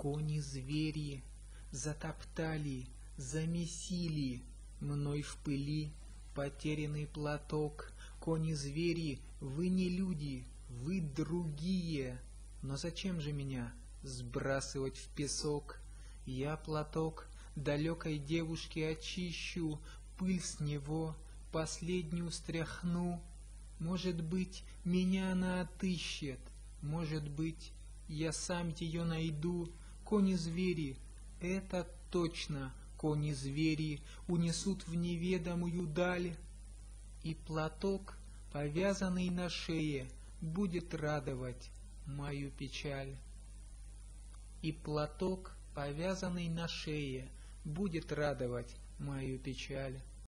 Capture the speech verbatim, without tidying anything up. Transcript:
Кони-звери затоптали, замесили мной в пыли потерянный платок. Кони-звери, вы не люди, вы другие. Но зачем же меня сбрасывать в песок? Я платок далекой девушки очищу, пыль с него последнюю стряхну. Может быть, меня она отыщет, может быть, я сам ее найду. Кони-звери, это точно, кони-звери унесут в неведомую даль. И платок, повязанный на шее, будет радовать мою печаль. И платок, повязанный на шее, будет радовать мою печаль.